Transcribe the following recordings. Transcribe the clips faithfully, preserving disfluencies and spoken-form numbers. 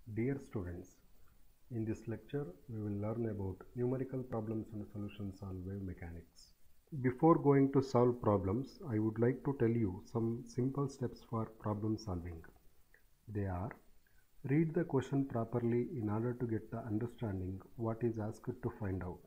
Dear students, in this lecture we will learn about numerical problems and solutions on wave mechanics. Before going to solve problems, I would like to tell you some simple steps for problem solving. They are: read the question properly in order to get the understanding what is asked to find out.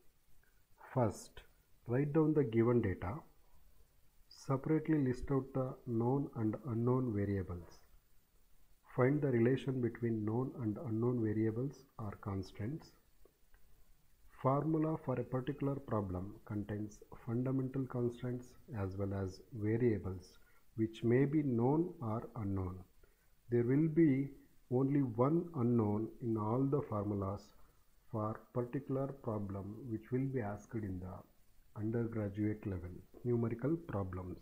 First, write down the given data. Separately list out the known and unknown variables. Find the relation between known and unknown variables or constants. Formula for a particular problem contains fundamental constants as well as variables which may be known or unknown. There will be only one unknown in all the formulas for particular problem which will be asked in the undergraduate level numerical problems.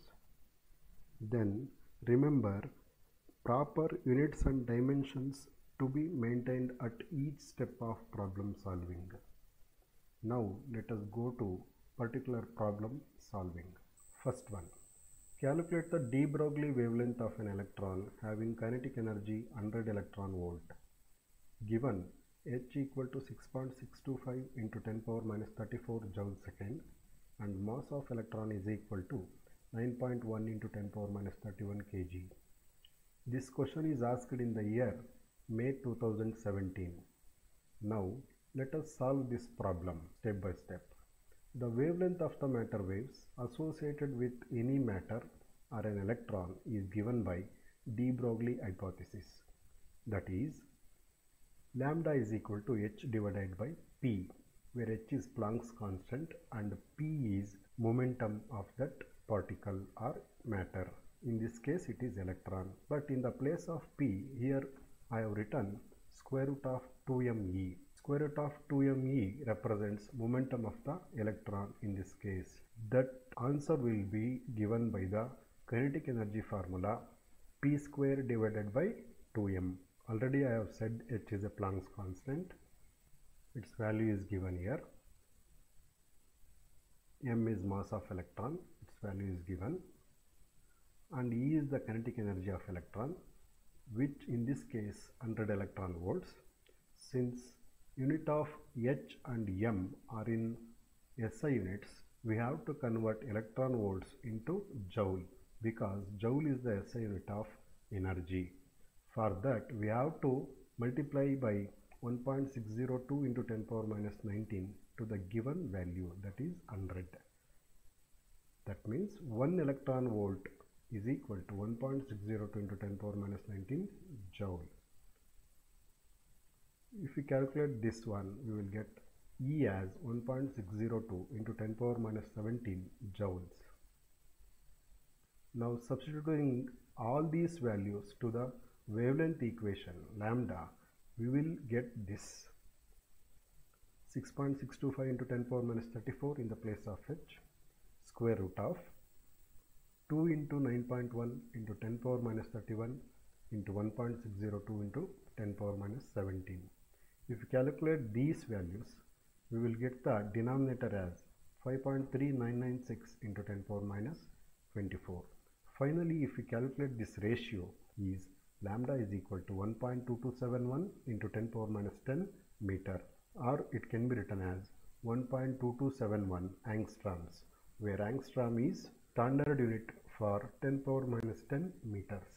Then remember proper units and dimensions to be maintained at each step of problem solving. Now let us go to particular problem solving. First one. Calculate the de Broglie wavelength of an electron having kinetic energy one hundred electron volt. Given H equal to six point six two five into ten power minus thirty-four joule second and mass of electron is equal to nine point one into ten power minus thirty-one kilograms. This question is asked in the year May two thousand seventeen. Now let us solve this problem step by step. The wavelength of the matter waves associated with any matter or an electron is given by de Broglie hypothesis. That is, lambda is equal to h divided by p, where h is Planck's constant and p is momentum of that particle or matter. In this case it is electron, but in the place of p here I have written square root of two m e. Square root of two m e represents momentum of the electron in this case. That answer will be given by the kinetic energy formula p square divided by two m. Already I have said h is a Planck's constant. Its value is given here. M is mass of electron. Its value is given. And E is the kinetic energy of electron, which in this case one hundred electron volts. Since unit of H and M are in S I units, we have to convert electron volts into joule because joule is the S I unit of energy. For that we have to multiply by one point six zero two into ten power minus nineteen to the given value, that is one hundred. That means one electron volt is equal to one point six zero two into ten power minus nineteen joule. If we calculate this one, we will get E as one point six zero two into ten power minus seventeen joules. Now substituting all these values to the wavelength equation lambda, we will get this six point six two five into ten power minus thirty-four in the place of h, square root of two into nine point one into ten power minus thirty-one into one point six zero two into ten power minus seventeen. If we calculate these values, we will get the denominator as five point three nine nine six into ten power minus twenty-four. Finally, if we calculate this ratio, is lambda is equal to one point two two seven one into ten power minus ten meter, or it can be written as one point two two seven one angstroms, where angstrom is standard unit for ten power minus ten meters.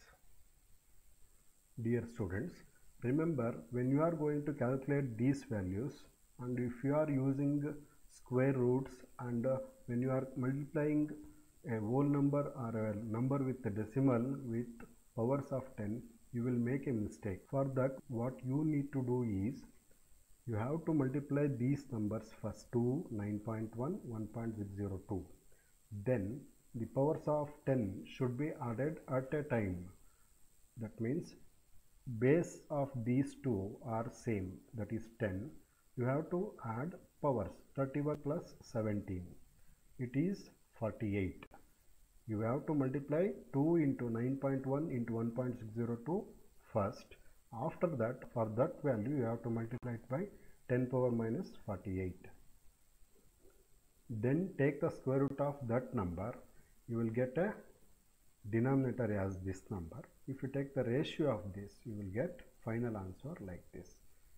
Dear students, remember when you are going to calculate these values and if you are using square roots and uh, when you are multiplying a whole number or a number with a decimal with powers of ten, you will make a mistake. For that, what you need to do is you have to multiply these numbers first to nine point one, one point six zero two. Then the powers of ten should be added at a time. That means base of these two are same, that is ten. You have to add powers, thirty-one plus seventeen. It is forty-eight. You have to multiply two into nine point one into one point six zero two first. After that, for that value, you have to multiply it by ten power minus forty-eight. Then take the square root of that number. You will get a denominator as this number. If you take the ratio of this, you will get final answer like this.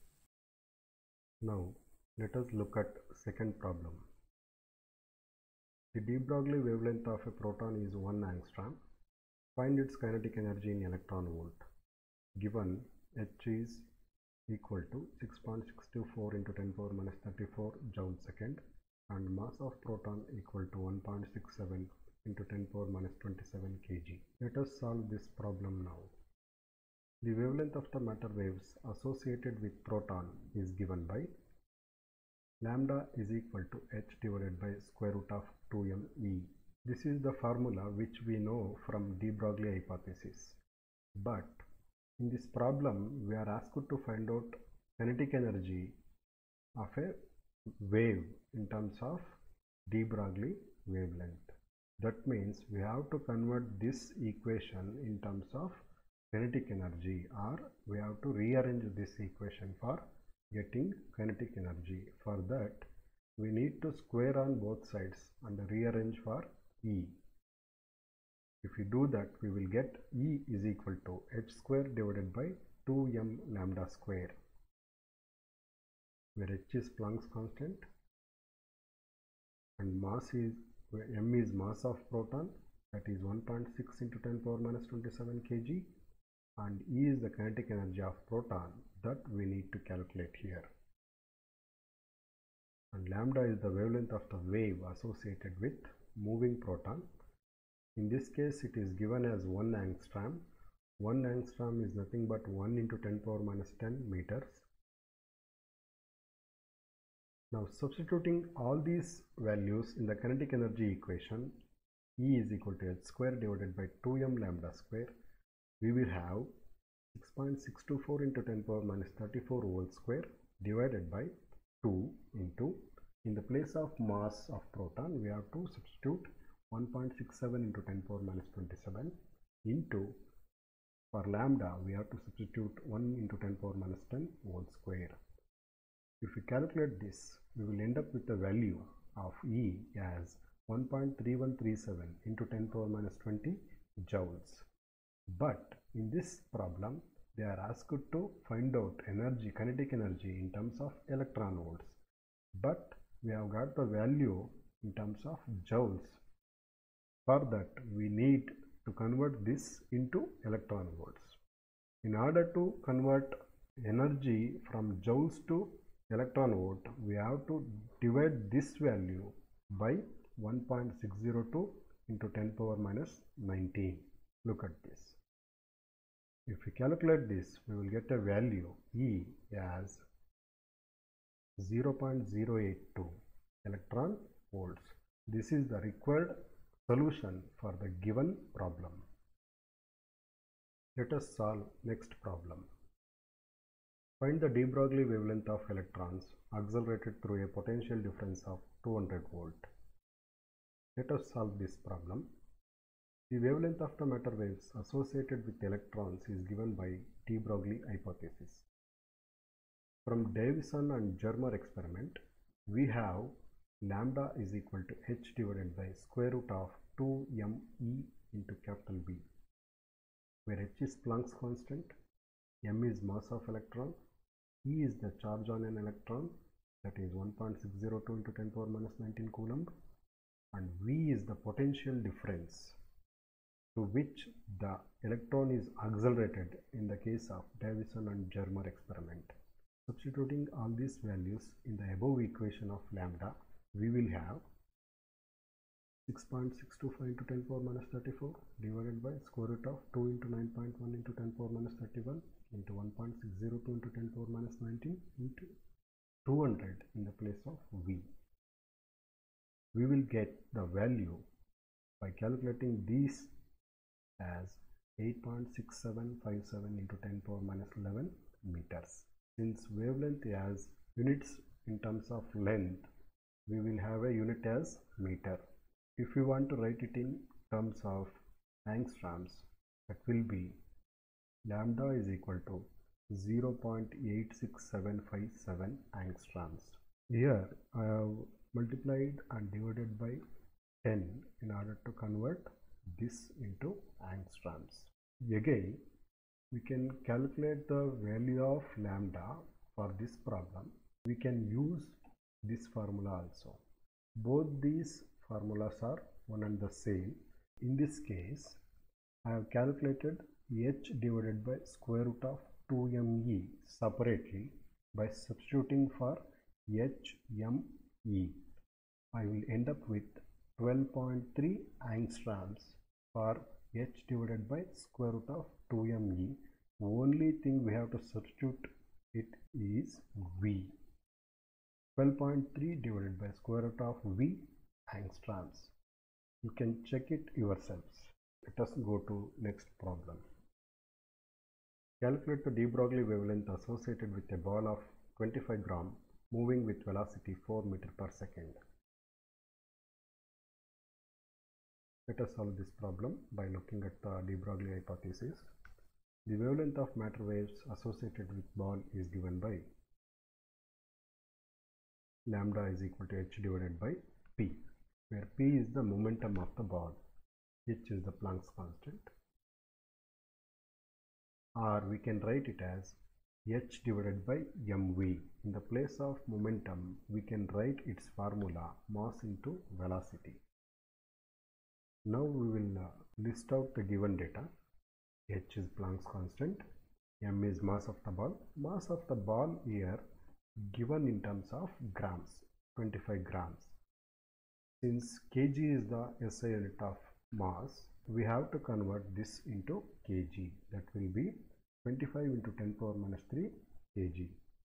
Now let us look at second problem. The de Broglie wavelength of a proton is one angstrom. Find its kinetic energy in electron volt. Given H is equal to six point six two four into ten power minus thirty-four joule second and mass of proton equal to one point six seven into ten power minus twenty-seven kilograms. Let us solve this problem now. The wavelength of the matter waves associated with proton is given by lambda is equal to h divided by square root of two m E. This is the formula which we know from de Broglie hypothesis. But in this problem, we are asked to find out kinetic energy of a wave in terms of de Broglie wavelength. That means we have to convert this equation in terms of kinetic energy, or we have to rearrange this equation for getting kinetic energy. For that, we need to square on both sides and rearrange for E. If we do that, we will get E is equal to h square divided by two m lambda square, where h is Planck's constant and mass is, where m is mass of proton, that is one point six into ten power minus twenty-seven kilograms, and E is the kinetic energy of proton that we need to calculate here. And lambda is the wavelength of the wave associated with moving proton. In this case, it is given as one angstrom. one angstrom is nothing but one into ten power minus ten meters. Now substituting all these values in the kinetic energy equation, E is equal to h square divided by two m lambda square, we will have six point six two four into ten power minus thirty-four whole square divided by two into, in the place of mass of proton, we have to substitute one point six seven into ten power minus twenty-seven into, for lambda we have to substitute one into ten power minus ten whole square. If we calculate this, we will end up with the value of E as one point three one three seven into ten power minus twenty joules. But in this problem, they are asked to find out energy, kinetic energy in terms of electron volts. But we have got the value in terms of joules. For that, we need to convert this into electron volts. In order to convert energy from joules to electron volt, we have to divide this value by one point six zero two into ten power minus nineteen. Look at this. If we calculate this, we will get a value E as zero point zero eight two electron volts. This is the required solution for the given problem. Let us solve next problem. Find the de Broglie wavelength of electrons accelerated through a potential difference of two hundred volt. Let us solve this problem. The wavelength of the matter waves associated with electrons is given by de Broglie hypothesis. From Davison and Germer experiment, we have lambda is equal to h divided by square root of two m E into capital B, where h is Planck's constant, m is mass of electron, E is the charge on an electron, that is one point six zero two into ten power minus nineteen coulomb, and V is the potential difference to which the electron is accelerated in the case of Davison and Germer experiment. Substituting all these values in the above equation of lambda, we will have six point six two five into ten power minus thirty-four divided by square root of two into nine point one into ten power minus thirty-one into one point six zero two into ten power minus nineteen into two hundred in the place of V. We will get the value by calculating these as eight point six seven five seven into ten power minus eleven meters. Since wavelength has units in terms of length, we will have a unit as meter. If we want to write it in terms of angstroms, that will be lambda is equal to zero point eight six seven five seven angstroms. Here I have multiplied and divided by ten in order to convert this into angstroms. Again, We can calculate the value of lambda for this problem. We can use this formula also. Both these formulas are one and the same. In this case, I have calculated h divided by square root of two m e separately by substituting for h m e. I will end up with twelve point three angstroms for h divided by square root of two m e. Only thing we have to substitute it is V. twelve point three divided by square root of V angstroms. You can check it yourselves. Let us go to next problem. Calculate the de Broglie wavelength associated with a ball of twenty-five gram moving with velocity four meters per second. Let us solve this problem by looking at the de Broglie hypothesis. The wavelength of matter waves associated with ball is given by lambda is equal to h divided by p, where p is the momentum of the ball, h is the Planck's constant, or we can write it as h divided by mv. In the place of momentum, we can write its formula mass into velocity. Now we will uh, list out the given data. H is Planck's constant, m is mass of the ball. Mass of the ball here given in terms of grams, twenty-five grams. Since kg is the S I unit of mass, we have to convert this into kg. That will be twenty-five into ten power minus three kg.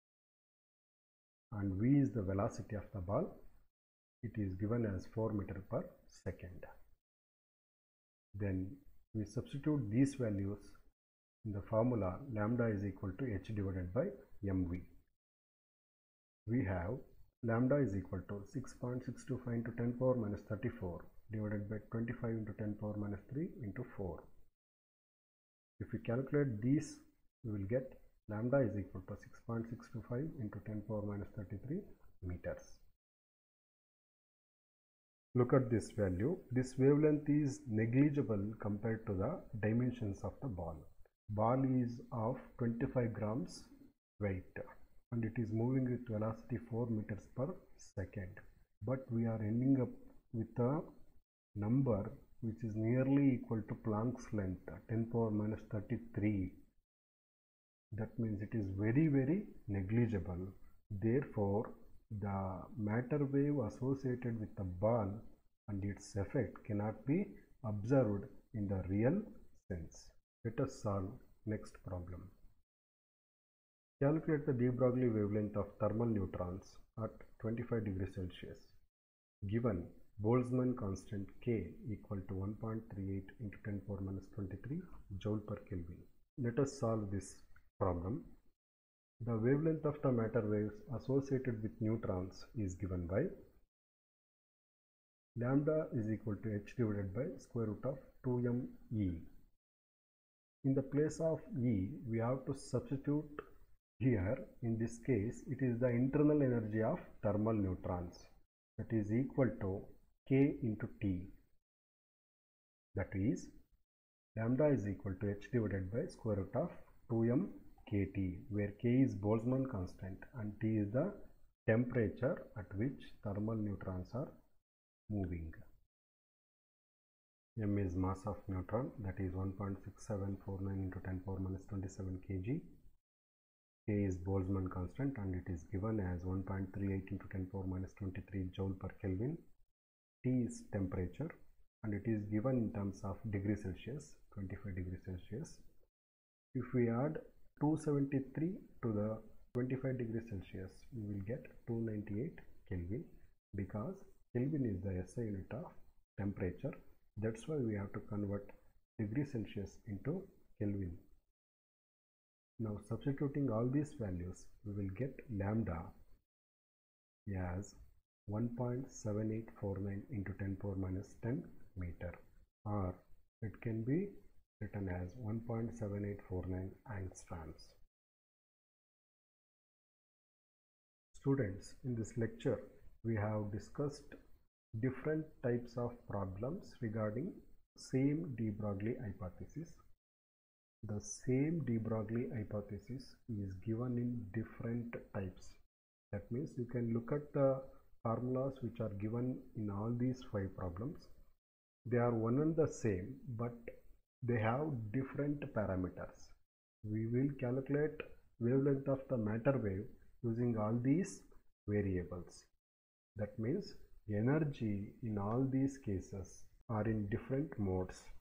And v is the velocity of the ball. It is given as four meters per second. Then we substitute these values in the formula lambda is equal to h divided by mv. We have lambda is equal to six point six two five into ten power minus thirty-four divided by twenty-five into ten power minus three into four. If we calculate these, we will get lambda is equal to six point six two five into ten power minus thirty-three meters. Look at this value. This wavelength is negligible compared to the dimensions of the ball. Ball is of twenty-five grams weight and it is moving with velocity four meters per second. But we are ending up with a number which is nearly equal to Planck's length, ten power minus thirty-three. That means it is very very negligible. Therefore, the matter wave associated with the ball and its effect cannot be observed in the real sense. Let us solve next problem. Calculate the de Broglie wavelength of thermal neutrons at twenty-five degrees Celsius. Given Boltzmann constant K equal to one point three eight into ten power minus twenty-three joule per Kelvin. Let us solve this problem. The wavelength of the matter waves associated with neutrons is given by lambda is equal to h divided by square root of two m e. In the place of E, we have to substitute here. In this case, it is the internal energy of thermal neutrons, that is equal to K into T. That is, lambda is equal to h divided by square root of two m kt, where K is Boltzmann constant and T is the temperature at which thermal neutrons are moving. M is mass of neutron, that is one point six seven four nine into ten power minus twenty-seven kg. K is Boltzmann constant and it is given as one point three eight into ten power minus twenty-three joule per Kelvin. T is temperature and it is given in terms of degree Celsius, twenty-five degrees Celsius. If we add two hundred seventy-three to the twenty-five degrees Celsius, we will get two hundred ninety-eight Kelvin, because Kelvin is the S I unit of temperature. That's why we have to convert degree Celsius into Kelvin. Now substituting all these values, we will get lambda as one point seven eight four nine into ten power minus ten meter, or it can be written as one point seven eight four nine angstroms. Students, in this lecture we have discussed different types of problems regarding same de Broglie hypothesis. The same de Broglie hypothesis is given in different types. That means you can look at the formulas which are given in all these five problems. They are one and the same, but they have different parameters. We will calculate wavelength of the matter wave using all these variables. That means energy in all these cases are in different modes.